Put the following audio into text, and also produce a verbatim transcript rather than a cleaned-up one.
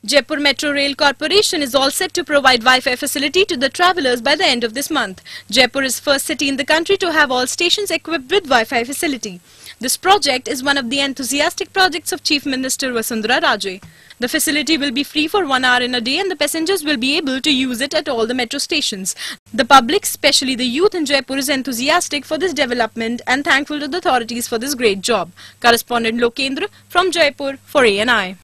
Jaipur Metro Rail Corporation is all set to provide Wi-Fi facility to the travellers by the end of this month. Jaipur is first city in the country to have all stations equipped with Wi-Fi facility. This project is one of the enthusiastic projects of Chief Minister Vasundhara Raje. The facility will be free for one hour in a day and the passengers will be able to use it at all the metro stations. The public, especially the youth in Jaipur, is enthusiastic for this development and thankful to the authorities for this great job. Correspondent Lokendra from Jaipur for A N I.